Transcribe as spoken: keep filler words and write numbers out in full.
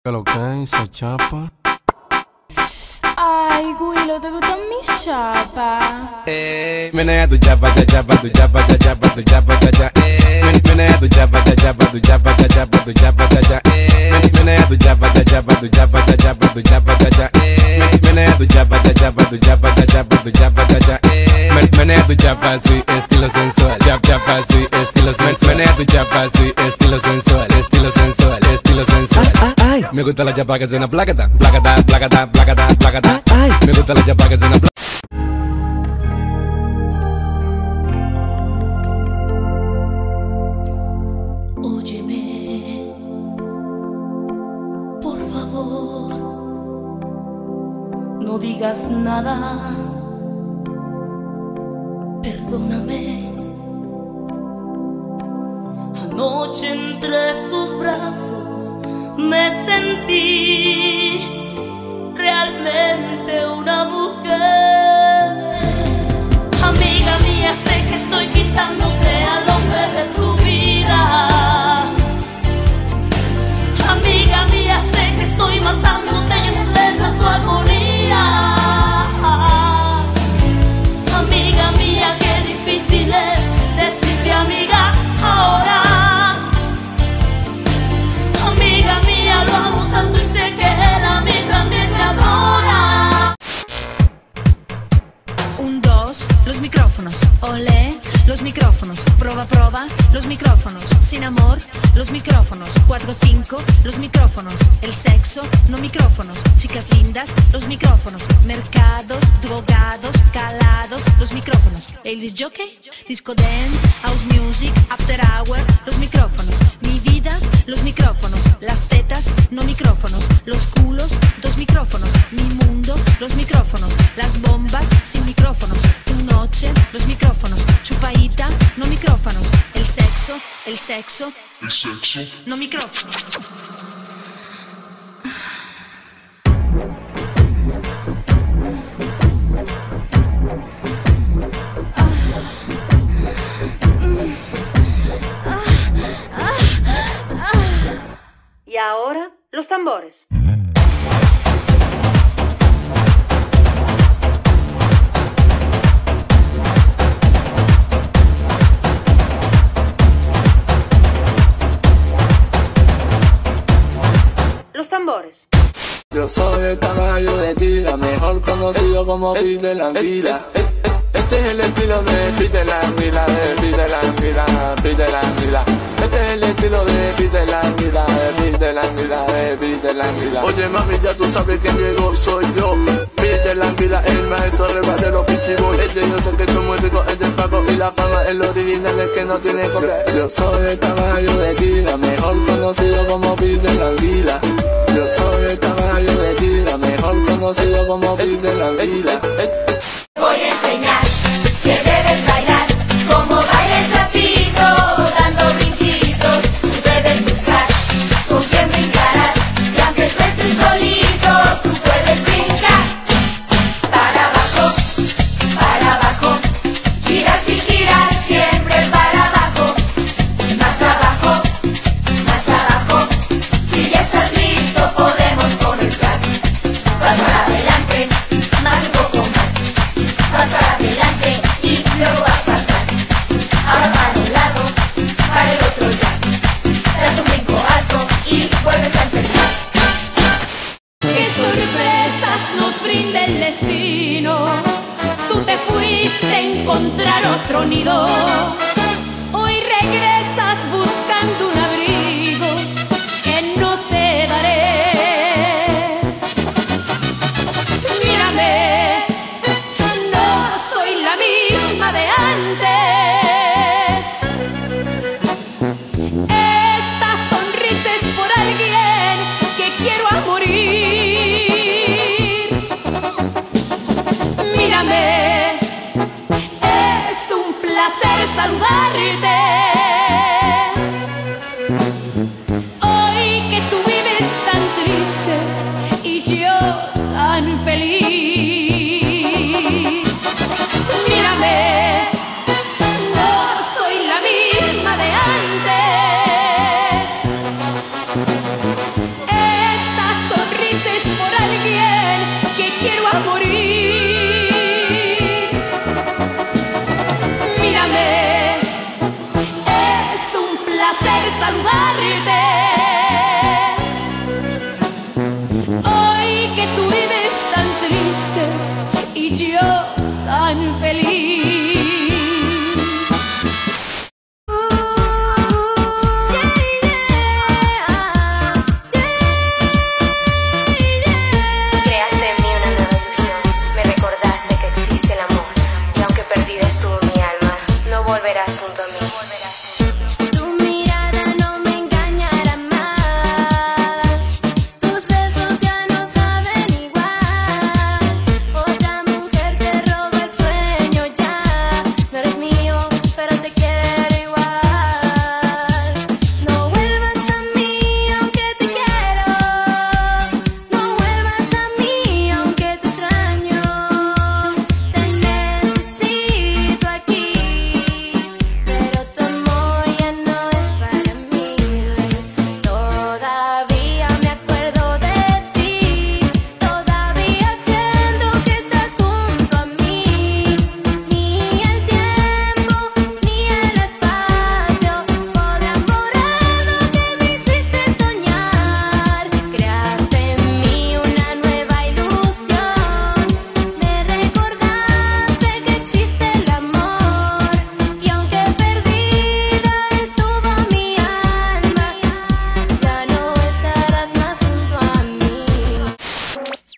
¿Qué lo que se chapa? Ay, Willow, ¿te gustan mis chapas? Eh, menea tu chapa, cha chapa, tu chapa, cha chapa, tu chapa, cha cha. Eh, menea tu chapa, cha chapa, tu chapa, cha chapa, tu chapa, cha cha. Eh, menea tu chapa, cha chapa, tu chapa, cha chapa, tu chapa, cha cha. Eh, menea tu chapa, cha chapa, tu chapa, cha chapa, tu chapa, cha cha. Eh, menea tu chapa así, estilo sensual. Chap chapa así, estilo sensual. Menea tu chapa así, estilo sensual, estilo sensual, estilo sensual. Ay, Me gusta la chapa que suena placata, placata, placata, placata, placata. ay, Me gusta la chapa que suena placata. Óyeme, por favor, no digas nada. Perdóname. Anoche entre sus brazos me sentí realmente una mujer. Amiga mía, sé que estoy quitándote al hombre de tu vida. Amiga mía, sé que estoy matándote y es lenta tu agonía. Amiga mía, qué difícil es decirte amiga ahora. Amiga mía, lo amo tanto y sé que él a mí también me adora. Un, dos, los micrófonos, olé, los micrófonos, prueba, prueba, los micrófonos, sin amor, los micrófonos, cuatro, cinco, los micrófonos, el sexo, no micrófonos, chicas lindas, los micrófonos, mercados, drogados, calados, los micrófonos, el disc jockey, disco dance, house music, after hour, los micrófonos, mi vida, los micrófonos, las tetas, no micrófonos, los culos, dos micrófonos, mi mundo, los micrófonos, las bombas, sin micrófonos, tu noche, los micrófonos, chupaíta, no micrófonos, el sexo, el sexo, El sexo. no micrófonos. Y ahora, los tambores. Los tambores. Yo soy el caballo de tira, mejor conocido como Peter la Anguila. Este es el estilo de Peter la Anguila, de Peter la Anguila, Peter la Anguila. Este es el estilo de Peter la Anguila, de Peter la Anguila, de Peter la Anguila. Oye mami, ya tú sabes que Diego soy yo. Peter la Anguila, el maestro rebate los pichiboy. Este yo sé que tu músico es del Paco y la fama es lo original, es que no tiene copia. Yo soy el caballo de tira, mejor conocido como Peter la Anguila. Yo soy el caballo de tira, mejor conocido como Peter la Anguila. Voy a enseñar que debes bailar como baila el sapito, dando brinquitos. Tú debes buscar con quién brincarás, y aunque estés tú solito, tú puedes brincar. Para abajo, para abajo, giras y giras siempre para abajo. Más abajo, más abajo, si ya estás listo podemos comenzar. Vas para adelante, más un poco más. Vas para adelante y luego vas para atrás. Ahora para un lado, para el otro ya. Das un brinco alto y vuelves a empezar. Qué sorpresas nos brinda el destino. Tú te fuiste a encontrar otro nido.